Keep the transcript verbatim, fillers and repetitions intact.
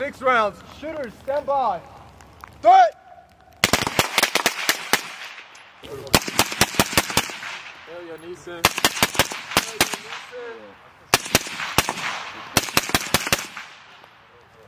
Six rounds. Shooters, stand by. Threat! Hell yeah, Neeson. Hell yeah, Neeson.